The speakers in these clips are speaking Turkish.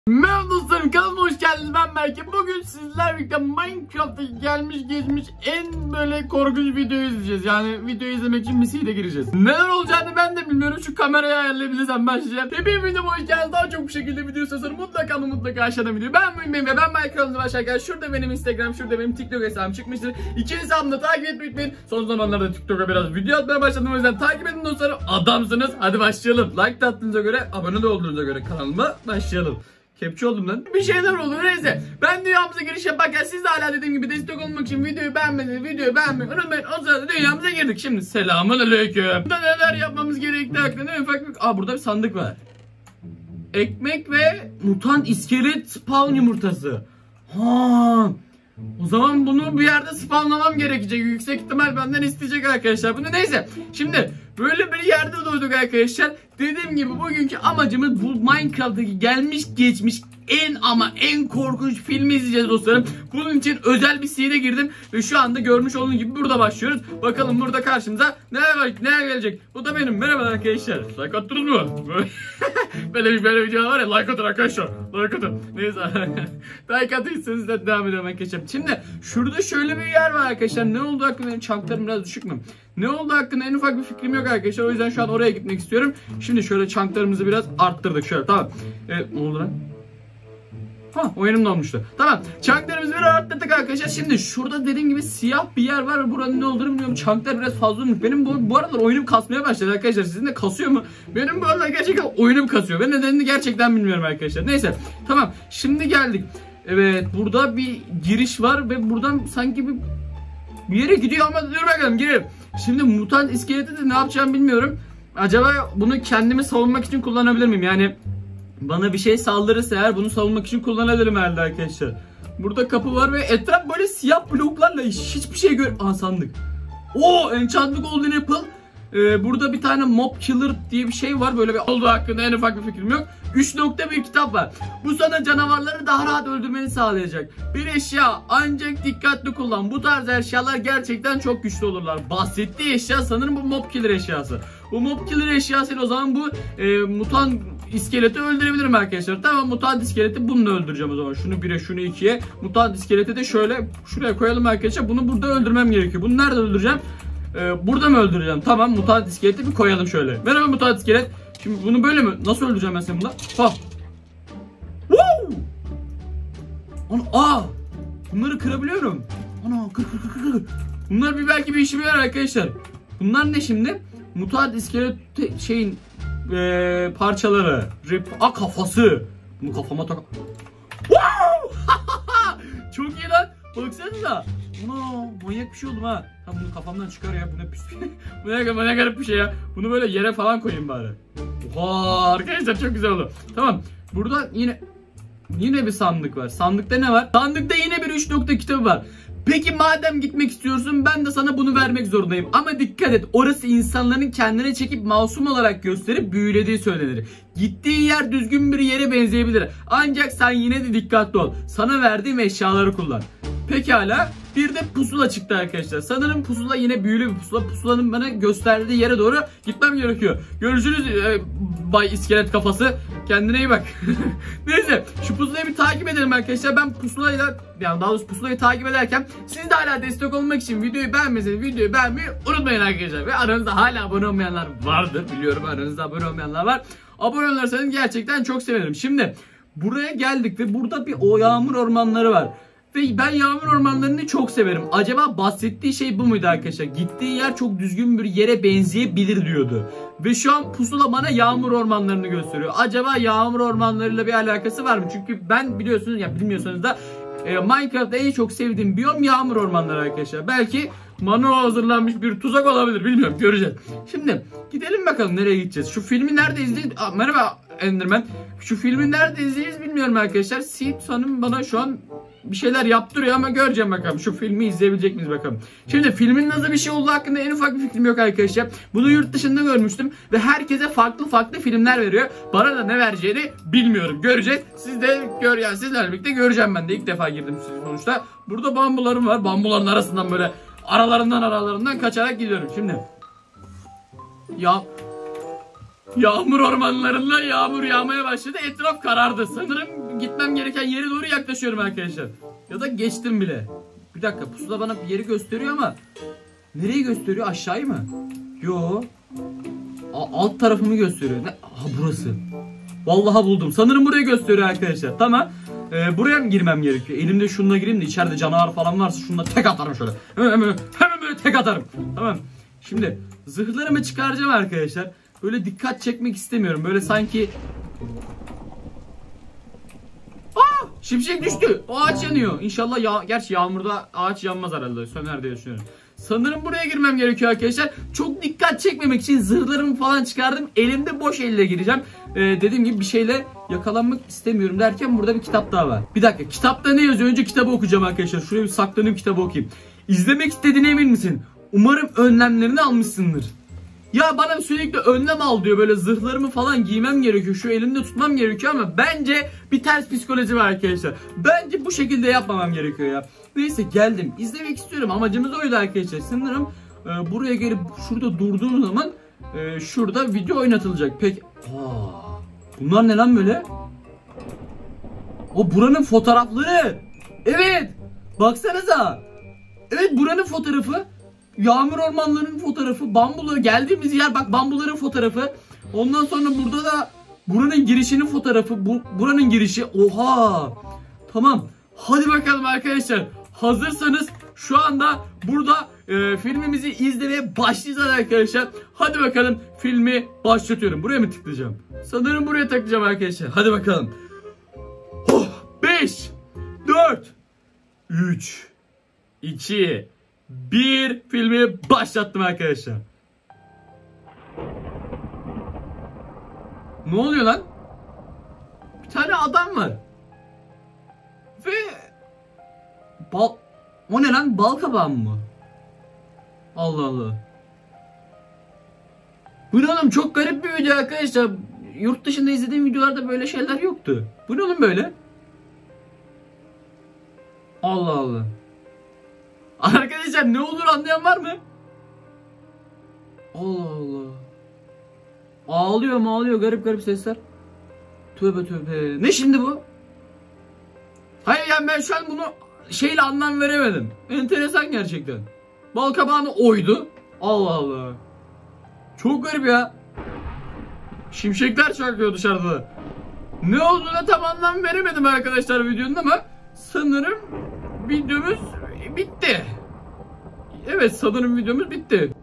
Merhaba dostlarım, kanalıma hoş geldiniz. Ben Berke. Bugün sizlerle birlikte Minecraft'ta gelmiş geçmiş en böyle korkunç videoyu izleyeceğiz. Yani videoyu izlemek için bir siteye gireceğiz. Neler olacağını ben de bilmiyorum. Şu kamerayı ayarlayabilirsem başlayacağım. Hepiniz videoma hoş geldiniz. Daha çok bu şekilde video istiyorsanız mutlaka aşağıdan video. Ben Minecraft'ta başlarken şurada benim Instagram, şurada benim TikTok hesabım çıkmıştır. İki hesabımı da takip etmeyi unutmayın. Son zamanlarda TikTok'a biraz video atmaya başladım. O yüzden takip edin dostlarım. Adamsınız. Hadi başlayalım. Like de attığınıza göre, abone de olduğunuza göre kanalıma başlayalım. Kepçe oldum lan. Bir şeyler oldu neyse. Ben dünyamıza giriş yaparken siz de hala dediğim gibi destek olmak için videoyu beğenmeyi unutmayın. O sırada dünyamıza girdik. Şimdi selamünaleyküm. Burada neler yapmamız gerektiği hakkında ufak bir... burada bir sandık var. Ekmek ve mutant iskelet spawn yumurtası. O zaman bunu bir yerde spawnlamam gerekecek. Yüksek ihtimal benden isteyecek arkadaşlar bunu. Neyse. Şimdi böyle bir yerde doğduk arkadaşlar. Dediğim gibi bugünkü amacımız bu Minecraft'taki gelmiş geçmiş en korkunç filmi izleyeceğiz dostlarım. Bunun için özel bir siteye girdim ve şu anda görmüş olduğunuz gibi burada başlıyoruz. Bakalım burada karşımıza neler gelecek. Bu da benim. Merhaba arkadaşlar. Like attınız mı? böyle video var ya, like atın arkadaşlar. Like atın. Neyse. Like atıysanız da devam edelim arkadaşlar. Şimdi şurada şöyle bir yer var arkadaşlar. Ne oldu hakkında, çanklarım biraz düşük mü? Ne oldu hakkında en ufak bir fikrim yok arkadaşlar. O yüzden şu an oraya gitmek istiyorum. Şimdi şöyle çanklarımızı biraz arttırdık şöyle. Tamam. Evet, ne oldu lan? Oyunum dolmuştu. Tamam. Çanklarımızı biraz arttırdık arkadaşlar. Şimdi şurada dediğim gibi siyah bir yer var ve buranın ne olduğunu bilmiyorum. Çanklar biraz fazla olmuş. Benim bu aralar oyunum kasmaya başladı arkadaşlar. Sizin de kasıyor mu? Benim bu aralar gerçekten oyunum kasıyor. Ben nedenini gerçekten bilmiyorum arkadaşlar. Neyse. Tamam. Şimdi geldik. Evet. Burada bir giriş var ve buradan sanki bir yere gidiyor ama dur bakalım girelim. Şimdi mutant iskeleti de ne yapacağımı bilmiyorum. Acaba bunu kendimi savunmak için kullanabilir miyim? Yani bana bir şey saldırırsa eğer bunu savunmak için kullanabilirim herhalde arkadaşlar. Burada kapı var ve etraf böyle siyah bloklarla hiçbir şey sandık. Enchanted Golden Apple. Burada bir tane Mob Killer diye bir şey var. Böyle bir olduğu hakkında en ufak bir fikrim yok. 3.1 kitap var. Bu sana canavarları daha rahat öldürmeni sağlayacak. Bir eşya, ancak dikkatli kullan. Bu tarz eşyalar gerçekten çok güçlü olurlar. Bahsettiği eşya sanırım bu Mob Killer eşyası. Bu Mob Killer eşyasıyla o zaman bu mutant iskeleti öldürebilirim arkadaşlar. Tamam, mutant iskeleti bununla öldüreceğim o zaman. Şunu 1'e, şunu 2'ye. Mutant iskeleti de şöyle şuraya koyalım arkadaşlar. Bunu burada öldürmem gerekiyor. Bunu nerede öldüreceğim? Burada mı öldüreceğim? Tamam, mutant iskeleti bir koyalım şöyle. Merhaba mutant iskelet. Şimdi bunu böyle mi? Nasıl öldüreceğim ben seni bunda? Bunları kırabiliyorum. Kır. Bunlar belki bir işime yarar arkadaşlar. Bunlar ne şimdi? Mutant iskelet şeyin parçaları. Kafası. Bunu kafama tak. Çok iyi lan. Baksanıza. Manyak bir şey oldum ha. Tamam, bunu kafamdan çıkar ya. Bu ne pis. Bu ne garip bir şey ya. Bunu böyle yere falan koyayım bari. Arkadaşlar çok güzel oldu. Tamam. Burada yine bir sandık var. Sandıkta ne var? Sandıkta yine bir 3 nokta kitabı var. Peki madem gitmek istiyorsun, ben de sana bunu vermek zorundayım. Ama dikkat et, orası insanların kendine çekip masum olarak gösterip büyülediği söylenir. Gittiğin yer düzgün bir yere benzeyebilir. Ancak sen yine de dikkatli ol. Sana verdiğim eşyaları kullan. Pekala. Bir de pusula çıktı arkadaşlar. Sanırım pusula yine büyülü bir pusula. Pusulanın bana gösterdiği yere doğru gitmem gerekiyor. Görüşürüz Bay İskelet Kafası. Kendine iyi bak. Neyse, şu pusulayı bir takip edelim arkadaşlar. Ben pusulayla, yani daha doğrusu pusulayı takip ederken siz de hala destek olmak için videoyu beğenmeyi unutmayın arkadaşlar. Ve aranızda hala abone olmayanlar vardır. Biliyorum, aranızda abone olmayanlar var. Abone olursanız gerçekten çok sevinirim. Şimdi buraya geldik ve burada bir yağmur ormanları var. Ve ben yağmur ormanlarını çok severim. Acaba bahsettiği şey bu muydu arkadaşlar? Gittiği yer çok düzgün bir yere benzeyebilir diyordu. Ve şu an pusula bana yağmur ormanlarını gösteriyor. Acaba yağmur ormanlarıyla bir alakası var mı? Çünkü ben biliyorsunuz ya, bilmiyorsanız da Minecraft'ta en çok sevdiğim biyom yağmur ormanları arkadaşlar. Belki manuel hazırlanmış bir tuzak olabilir, bilmiyorum, göreceğiz. Şimdi gidelim bakalım nereye gideceğiz. Şu filmi nerede izleyeceğiz? Merhaba Enderman. Şu filmi nerede izleyeceğiz bilmiyorum arkadaşlar. Seed Hanım bana şu an bir şeyler yaptırıyor ama göreceğim bakalım. Şu filmi izleyebilecek miyiz bakalım. Şimdi filmin nasıl bir şey olduğu hakkında en ufak bir fikrim yok arkadaşlar. Bunu yurt dışında görmüştüm ve herkese farklı filmler veriyor. Bana da ne vereceğini bilmiyorum. Göreceğiz. Siz de sizlerle birlikte göreceğim ben de. İlk defa girdim sonuçta. Burada bambularım var. Bambuların arasından böyle aralarından kaçarak gidiyorum. Şimdi Yağmur ormanlarında yağmur yağmaya başladı. Etraf karardı. Sanırım gitmem gereken yere doğru yaklaşıyorum arkadaşlar. Ya da geçtim bile. Bir dakika, pusula bana bir yeri gösteriyor ama nereyi gösteriyor? Aşağıyı mı? Yo. Alt tarafımı gösteriyor. Ne? Aha, burası. Vallahi buldum. Sanırım burayı gösteriyor arkadaşlar. Tamam. Buraya mı girmem gerekiyor? Elimde şununla gireyim de içeride canavar falan varsa şununla tek atarım şöyle. Hemen böyle tek atarım. Tamam. Şimdi zırhlarımı çıkaracağım arkadaşlar. Böyle dikkat çekmek istemiyorum. Böyle sanki... Aa! Şimşek düştü. O ağaç yanıyor. İnşallah gerçi yağmurda ağaç yanmaz herhalde. Söner diye düşünüyorum. Sanırım buraya girmem gerekiyor arkadaşlar. Çok dikkat çekmemek için zırhlarımı falan çıkardım. Elimde boş elle gireceğim. Dediğim gibi bir şeyle yakalanmak istemiyorum derken burada bir kitap daha var. Bir dakika, kitapta ne yazıyor? Önce kitabı okuyacağım arkadaşlar. Şuraya bir saklanayım, kitabı okuyayım. İzlemek istediğine emin misin? Umarım önlemlerini almışsındır. Ya bana sürekli önlem al diyor, böyle zırhlarımı falan giymem gerekiyor, şu elimde tutmam gerekiyor ama bence bir ters psikoloji var arkadaşlar. Bence bu şekilde yapmamam gerekiyor ya. Neyse, geldim, izlemek istiyorum, amacımız oydu arkadaşlar. Sanırım buraya gelip şurada durduğum zaman şurada video oynatılacak. Peki bunlar ne lan böyle? O buranın fotoğrafları. Evet, baksanıza. Evet, buranın fotoğrafı. Yağmur ormanlarının fotoğrafı, bambuları, geldiğimiz yer bak, bambuların fotoğrafı. Ondan sonra burada da buranın girişinin fotoğrafı, buranın girişi. Oha! Tamam. Hadi bakalım arkadaşlar. Hazırsanız şu anda burada filmimizi izlemeye başlayacağız arkadaşlar. Hadi bakalım, filmi başlatıyorum. Buraya mı tıklayacağım? Sanırım buraya tıklayacağım arkadaşlar. Hadi bakalım. 5 4 3 2 1 filmi başlattım arkadaşlar. Ne oluyor lan? Bir tane adam var. Ve o ne lan? Bal kabağı mı? Allah Allah. Bu ne oğlum? Çok garip bir video arkadaşlar. Yurt dışında izlediğim videolarda böyle şeyler yoktu. Bu ne oğlum böyle? Allah Allah. Arkadaşlar ne olur anlayan var mı? Allah Allah. Ağlıyor garip garip sesler. Tövbe tövbe. Ne şimdi bu? Hayır yani ben şu an bunu şeyle anlam veremedim. Enteresan gerçekten. Bal kabağını oydu. Allah Allah. Çok garip ya. Şimşekler çakıyor dışarıda. Ne olduğuna tam anlam veremedim arkadaşlar videonun ama sanırım videomuz bitti. Evet, sanırım videomuz bitti.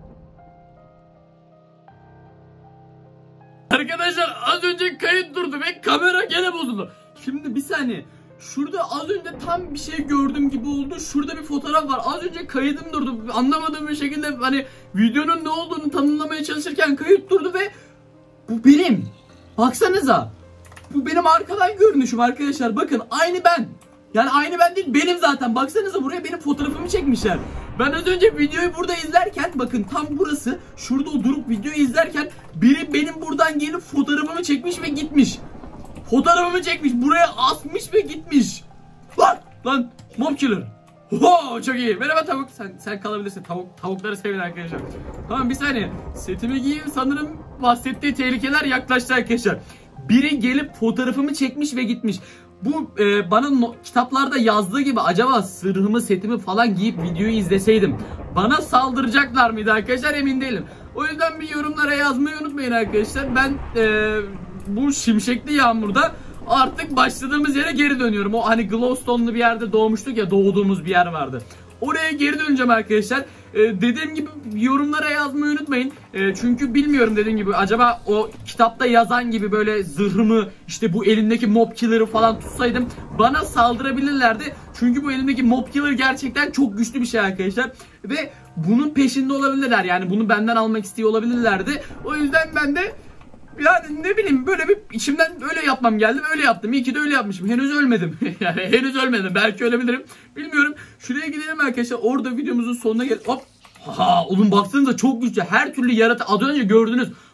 Arkadaşlar az önce kayıt durdu ve kamera gene bozuldu. Şimdi bir saniye. Şurada az önce tam bir şey gördüm gibi oldu. Şurada bir fotoğraf var. Az önce kayıdım durdu. Anlamadığım bir şekilde hani videonun ne olduğunu tanımlamaya çalışırken kayıt durdu ve bu benim. Baksanıza. Bu benim arkadan görünüşüm arkadaşlar. Bakın, aynı ben. Yani aynı ben değil, benim zaten. Baksanıza, buraya benim fotoğrafımı çekmişler. Ben az önce videoyu burada izlerken, bakın tam burası, şurada durup videoyu izlerken biri benim buradan gelip fotoğrafımı çekmiş ve gitmiş. Fotoğrafımı çekmiş, buraya asmış ve gitmiş. Lan mob killer. Oho, çok iyi. Merhaba tavuk. Sen kalabilirsin. Tavukları sevin arkadaşlar. Tamam, bir saniye. Setimi giyeyim. Sanırım bahsettiği tehlikeler yaklaştı arkadaşlar. Biri gelip fotoğrafımı çekmiş ve gitmiş. Bu bana kitaplarda yazdığı gibi acaba sırrımı, setimi falan giyip videoyu izleseydim bana saldıracaklar mıydı arkadaşlar, emin değilim. O yüzden bir yorumlara yazmayı unutmayın arkadaşlar. Ben bu şimşekli yağmurda artık başladığımız yere geri dönüyorum. O hani glowstone'lu bir yerde doğmuştuk ya, doğduğumuz bir yer vardı. Oraya geri döneceğim arkadaşlar. Dediğim gibi yorumlara yazmayı unutmayın. Çünkü bilmiyorum, dediğim gibi acaba o kitapta yazan gibi böyle zırhımı, işte bu elimdeki mob killer'ı falan tutsaydım bana saldırabilirlerdi. Çünkü bu elimdeki mob killer gerçekten çok güçlü bir şey arkadaşlar. Ve bunun peşinde olabilirler. Yani bunu benden almak istiyor olabilirlerdi. O yüzden ben de yani ne bileyim, böyle bir içimden öyle yapmam geldi, öyle yaptım. İyi ki de öyle yapmışım. Henüz ölmedim. Yani henüz ölmedim. Belki ölebilirim. Bilmiyorum. Şuraya gidelim arkadaşlar. Orada videomuzun sonuna gel. Hop. Ha, oğlum baksanıza, çok güçlü. Her türlü yaratık. Az önce gördünüz.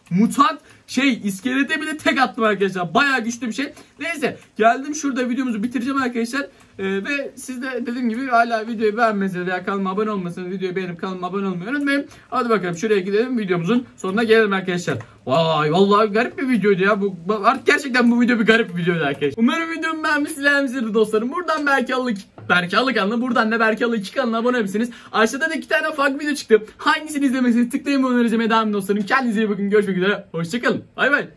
mutant iskelete bile tek attım arkadaşlar. Bayağı güçlü bir şey. Neyse geldim şurada videomuzu bitireceğim arkadaşlar. Ve siz de dediğim gibi hala videoyu beğenmeseniz veya kanalıma abone olmasanız videoyu beğenip kanalıma abone olmayı unutmayın. Hadi bakalım şuraya gidelim, videomuzun sonuna gelelim arkadaşlar. Vay vallahi garip bir videoydu ya. Artık gerçekten bu video bir garip bir videoydu arkadaşlar. Umarım videomu beğenmişsinizdir dostlarım. Buradan Berke Alıkanlı, buradan da Berke Alı 2 kanalına abone olabilirsiniz. Aşağıda da 2 tane farklı video çıktı. Hangisini izlemesini tıklayın, onu önereceğim. Devam dostlarım. Kendinize iyi bakın. Görüşmek üzere. Hoşçakalın. Bay bay.